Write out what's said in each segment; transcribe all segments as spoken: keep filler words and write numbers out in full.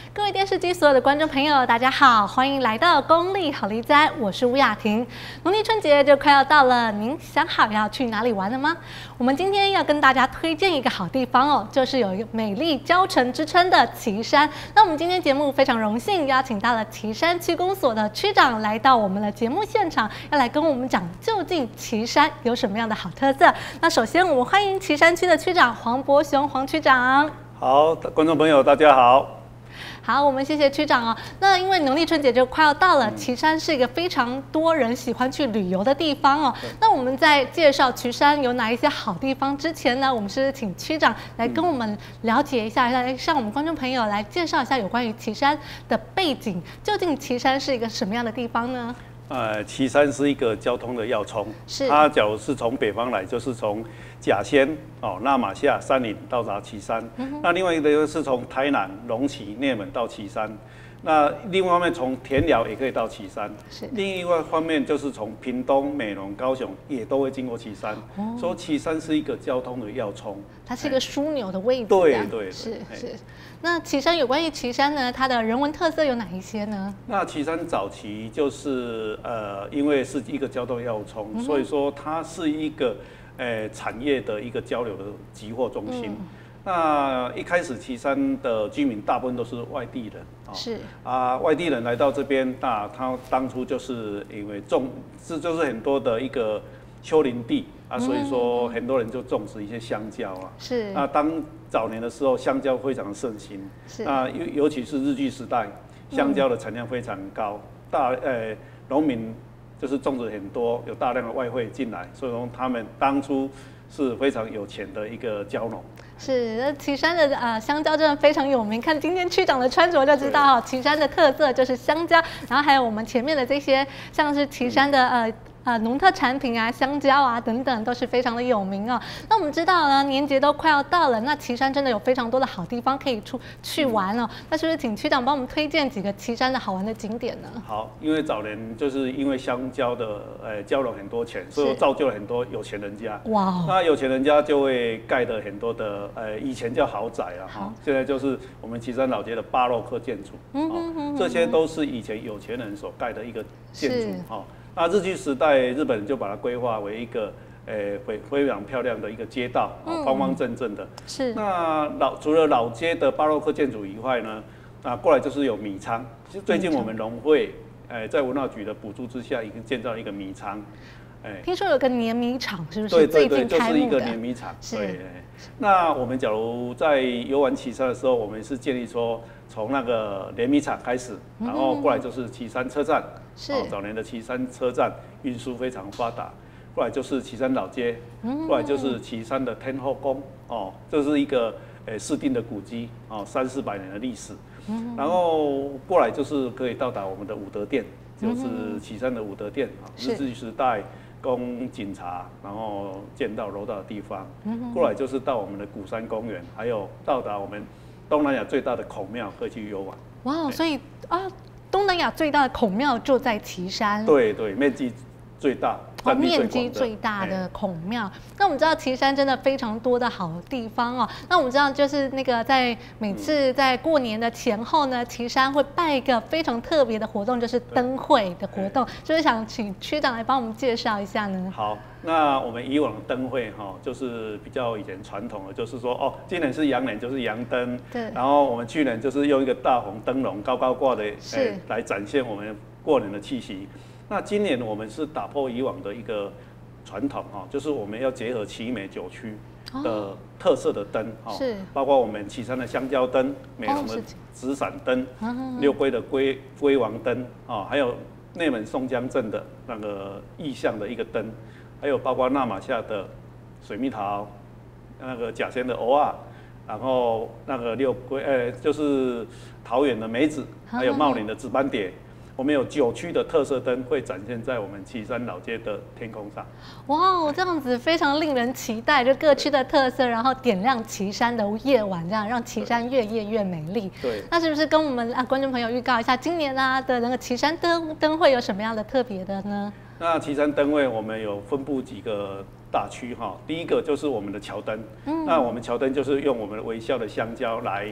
各位电视机所有的观众朋友，大家好，欢迎来到公立好利哉，我是吴雅婷。农历春节就快要到了，您想好要去哪里玩了吗？我们今天要跟大家推荐一个好地方哦，就是有一个美丽郊城之称的旗山。那我们今天节目非常荣幸邀请到了旗山区公所的区长来到我们的节目现场，要来跟我们讲究竟旗山有什么样的好特色。那首先我们欢迎旗山区的区长黄伯雄黄区长。 好，观众朋友大家好。 好，我们谢谢区长哦。那因为农历春节就快要到了，旗山是一个非常多人喜欢去旅游的地方哦。那我们在介绍旗山有哪一些好地方之前呢，我们是请区长来跟我们了解一下，来向我们观众朋友来介绍一下有关于旗山的背景。究竟旗山是一个什么样的地方呢？ 呃，旗山是一个交通的要冲， 是它假如是从北方来，就是从甲仙哦、那马夏、山林到达旗山。嗯、那另外一个是从台南、龙崎、内门到旗山。那另外一方面从田寮也可以到旗山。是。另外一方面就是从屏东、美浓、高雄也都会经过旗山。哦、所以旗山是一个交通的要冲。 它是一个枢纽的位置。 对对。 是是。那旗山有关于旗山呢，它的人文特色有哪一些呢？ 那旗山早期就是呃，因为是一个交通要冲，嗯、所以说它是一个呃产业的一个交流的集货中心。嗯、那一开始旗山的居民大部分都是外地人，哦、是啊，外地人来到这边，那他当初就是因为种这就是很多的一个丘陵地啊，所以说很多人就种植一些香蕉啊。是。那当早年的时候，香蕉非常盛行。是。那尤尤其是日据时代，香蕉的产量非常高，大呃农民就是种植很多，有大量的外汇进来，所以说他们当初是非常有钱的一个蕉农。 是，那旗山的呃香蕉真的非常有名，看今天区长的穿着就知道哈，旗山的特色就是香蕉，然后还有我们前面的这些像是旗山的呃。呃，农特产品啊，香蕉啊等等，都是非常的有名哦。那我们知道呢，年节都快要到了，那旗山真的有非常多的好地方可以出去玩哦。那是不是请区长帮我们推荐几个旗山的好玩的景点呢？ 好，因为早年就是因为香蕉的呃交了很多钱，所以造就了很多有钱人家。哇！那有钱人家就会盖的很多的呃以前叫豪宅啊，哈，现在就是我们旗山老街的巴洛克建筑，嗯哼哼，这些都是以前有钱人所盖的一个建筑哈。那日据时代，日本人就把它规划为一个，呃，非非常漂亮的一个街道，嗯、方方正正的。是。那老除了老街的巴洛克建筑以外呢，啊，过来就是有米仓。其实最近我们农会，呃，在文化局的补助之下，已经建造了一个米仓。 哎，听说有个碾米厂，是不是？ 对对对，就是一个碾米厂。对。那我们假如在游玩旗山的时候，我们是建议说，从那个碾米厂开始，然后过来就是旗山车站。是、哦。早年的旗山车站运输非常发达，过来就是旗山老街，嗯、过来就是旗山的天后宫，哦，这是一个呃市定的古迹，哦，三四百年的历史。嗯、然后过来就是可以到达我们的武德殿，就是旗山的武德殿啊，日治时代供警察然后建到楼道的地方。嗯、过来就是到我们的鼓山公园，还有到达我们东南亚最大的孔庙，可以去游玩。 哇，所以啊。东南亚最大的孔庙就在旗山， 对对，面积最大， 哦，面积最大的孔庙。那我们知道旗山真的非常多的好地方哦。那我们知道就是那个在每次在过年的前后呢，旗山会办一个非常特别的活动，就是灯会的活动，就是想请区长来帮我们介绍一下呢。 好，那我们以往的灯会哈，就是比较以前传统的，就是说哦，今年是羊年，就是羊灯，对。然后我们去年就是用一个大红灯笼高高挂的，哎，来展现我们过年的气息。那今年我们是打破以往的一个传统哈，就是我们要结合旗美九区的特色的灯哈，是包括我们旗山的香蕉灯、美浓的纸伞灯、六龟的龟龟王灯啊，还有内门松江镇的那个意象的一个灯，还有包括那马夏的水蜜桃、那个甲仙的藕啊，然后那个六龟呃就是桃园的梅子，还有茂林的紫斑蝶。我们有九区的特色灯会展现在我们旗山老街的天空上。 哇，这样子非常令人期待，就各区的特色，然后点亮旗山的夜晚，这样让旗山越夜越美丽。对，那是不是跟我们啊观众朋友预告一下，今年啊的那个旗山灯灯会有什么样的特别的呢？ 那旗山灯会我们有分布几个大区哈，第一个就是我们的桥灯，嗯、那我们桥灯就是用我们的微笑的香蕉来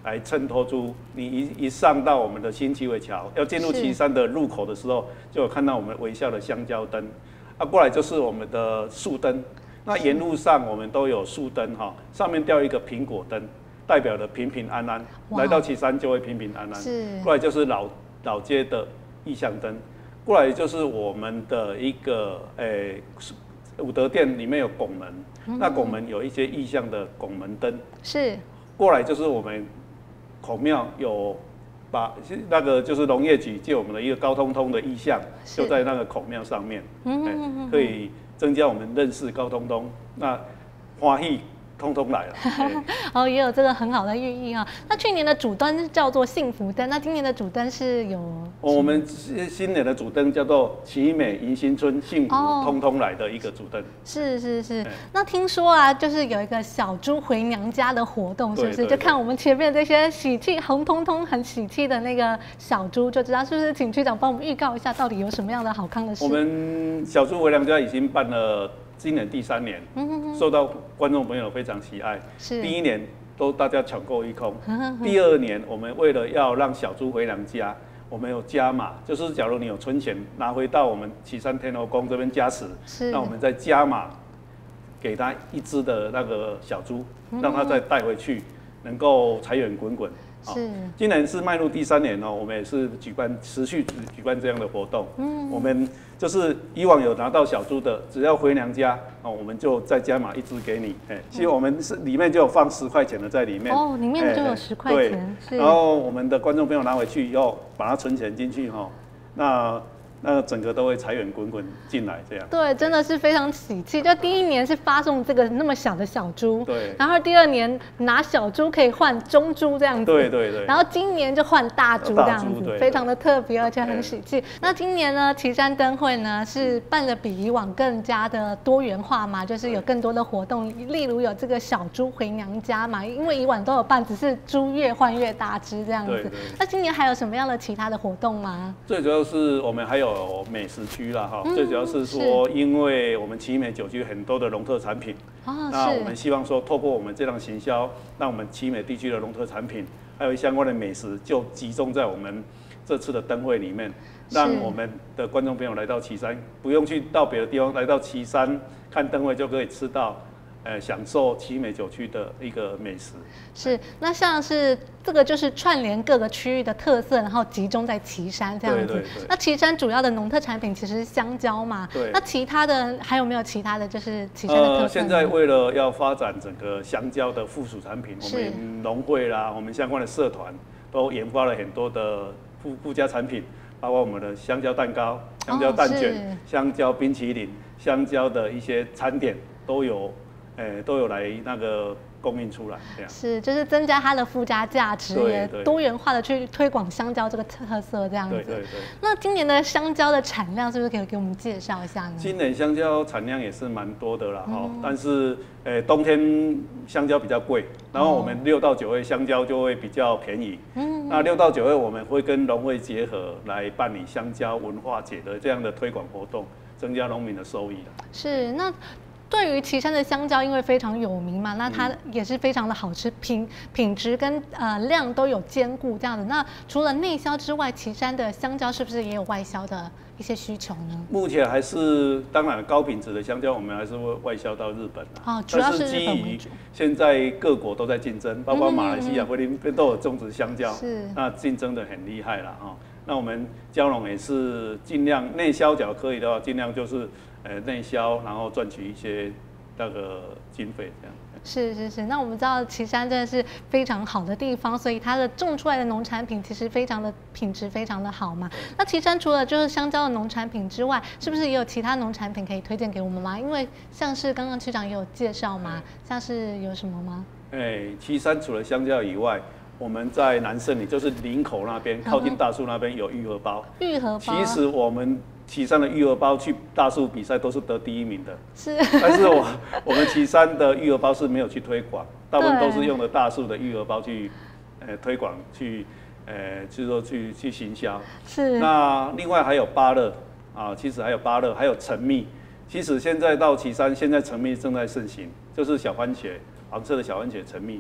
来衬托出你一一上到我们的新旗尾桥，要进入旗山的入口的时候，就有看到我们微笑的香蕉灯。啊，过来就是我们的树灯。那沿路上我们都有树灯哈，上面吊一个苹果灯，代表的平平安安。来到旗山就会平平安安。是。过来就是老老街的意象灯，过来就是我们的一个诶。欸武德殿里面有拱门，嗯、那拱门有一些意象的拱门灯。是。过来就是我们孔庙有把那个就是农业局借我们的一个高通通的意象，就在那个孔庙上面，嗯嗯嗯嗯可以增加我们认识高通通。那欢喜。通通来了， 哦，也有这个很好的寓意啊。那去年的主灯叫做幸福灯，那今年的主灯是有、哦、 我们新年的主灯叫做奇美迎新春，幸福通通来的一个主灯、哦。 是是是。那听说啊，就是有一个小猪回娘家的活动，是不是？就看我们前面这些喜气红彤彤、很喜气的那个小猪，就知道是不是？请区长帮我们预告一下，到底有什么样的好康的事？ 我们小猪回娘家已经办了。今年第三年，受到观众朋友非常喜爱。是第一年都大家抢购一空，第二年我们为了要让小猪回娘家，我们有加码，就是假如你有存钱拿回到我们旗山天后宫这边加持，那我们再加码给他一只的那个小猪，让他再带回去，能够财源滚滚。是，今年是迈入第三年哦，我们也是举办持续举办这样的活动。嗯，我们就是以往有拿到小猪的，只要回娘家哦，我们就再加码一只给你。哎，其实我们是里面就有放十块钱的在里面。 哦，里面就有十块钱。 对，然后我们的观众朋友拿回去以后，把它存钱进去哈，那。那整个都会财源滚滚进来，这样对，真的是非常喜气。就第一年是发送这个那么小的小猪， 对， 然后第二年拿小猪可以换中猪这样子， 对对对， 然后今年就换大猪这样子，非常的特别而且很喜气。那今年呢，旗山灯会呢是办的比以往更加的多元化嘛，就是有更多的活动，例如有这个小猪回娘家嘛，因为以往都有办，只是猪越换越大只这样子。那今年还有什么样的其他的活动吗？ 最主要是我们还有。有美食区啦哈，最主要是说，因为我们奇美酒区很多的农特产品，哦、那我们希望说，透过我们这样行销，让我们奇美地区的农特产品，还有相关的美食，就集中在我们这次的灯会里面，让我们的观众朋友来到旗山，不用去到别的地方，来到旗山看灯会就可以吃到。呃，享受奇美酒区的一个美食是，那像是这个就是串联各个区域的特色，然后集中在旗山这样子。对对对。那旗山主要的农特产品其实是香蕉嘛，对。那其他的还有没有其他的就是旗山的特色？呃， 现在为了要发展整个香蕉的附属产品，我们农会啦，我们相关的社团都研发了很多的附附加产品，包括我们的香蕉蛋糕、香蕉蛋卷、哦、香蕉冰淇淋、香蕉的一些餐点都有。欸、都有来那个供应出来，这样是就是增加它的附加价值，也多元化的去推广香蕉这个特色，这样子。对对对。那今年的香蕉的产量是不是可以给我们介绍一下呢？ 今年香蕉产量也是蛮多的啦，哈、嗯，但是呃、欸、冬天香蕉比较贵，然后我们六到九月香蕉就会比较便宜。嗯。那六到九月我们会跟农会结合来办理香蕉文化节的这样的推广活动，增加农民的收益啦。 是那。对于旗山的香蕉，因为非常有名嘛，那它也是非常的好吃，品品质跟呃量都有兼顾这样子。那除了内销之外，旗山的香蕉是不是也有外销的一些需求呢？ 目前还是，当然高品质的香蕉我们还是会外销到日本啊。哦， 主要是日本为主。 现在各国都在竞争，包括马来西亚、菲律宾都有种植香蕉，是那竞争的很厉害了哈。那我们蕉农也是尽量内销，假如可以的话，尽量就是。呃，内销，然后赚取一些那个经费，这样。 是是是，那我们知道旗山真的是非常好的地方，所以它的种出来的农产品其实非常的品质非常的好嘛。那旗山除了就是香蕉的农产品之外，是不是也有其他农产品可以推荐给我们吗？因为像是刚刚区长也有介绍嘛，像是有什么吗？ 哎，旗山除了香蕉以外，我们在南胜里，就是林口那边，靠近大树那边有玉荷包。 玉荷包。 其实我们旗山的玉荷包去大树比赛都是得第一名的。是。但是我我们旗山的玉荷包是没有去推广，大部分都是用的大树的玉荷包去，呃，推广去，呃，就是说去去行销。是。那另外还有芭乐啊，其实还有芭乐，还有橙蜜。其实现在到旗山，现在橙蜜正在盛行，就是小番茄，黄色的小番茄橙蜜。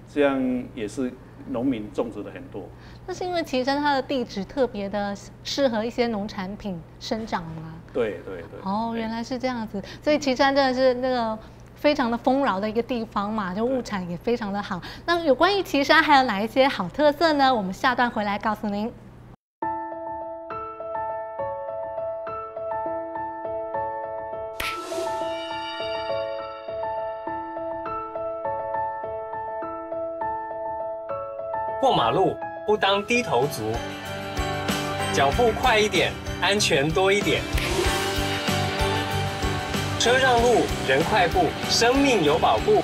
这样也是农民种植的很多。 那是因为旗山它的地质特别的适合一些农产品生长吗？ 对对对。 哦，原来是这样子，所以旗山真的是那个非常的丰饶的一个地方嘛，就物产也非常的好。那有关于旗山还有哪一些好特色呢？我们下段回来告诉您。 过马路不当低头族，脚步快一点，安全多一点。车让路，人快步，生命有保护。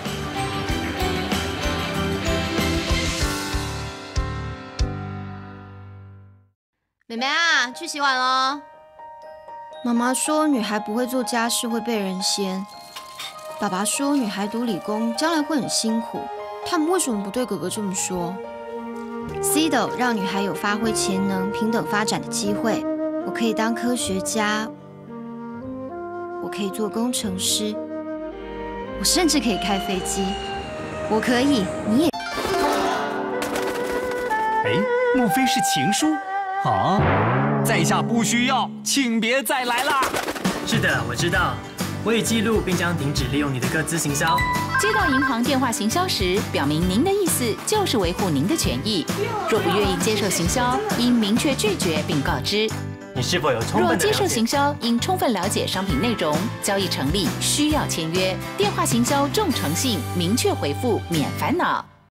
妹妹啊，去洗碗喽。妈妈说女孩不会做家事会被人嫌，爸爸说女孩读理工将来会很辛苦，他们为什么不对哥哥这么说？C D O 让女孩有发挥潜能、平等发展的机会。我可以当科学家，我可以做工程师，我甚至可以开飞机。我可以，你也。 哎，莫非是情书？啊，在下不需要，请别再来啦。 是的，我知道。我已记录并将停止利用你的个资行销。 接到银行电话行销时，表明您的意思就是维护您的权益。若不愿意接受行销，应明确拒绝并告知。 你是否有充分的了解？ 若接受行销，应充分了解商品内容，交易成立需要签约。电话行销重诚信，明确回复，免烦恼。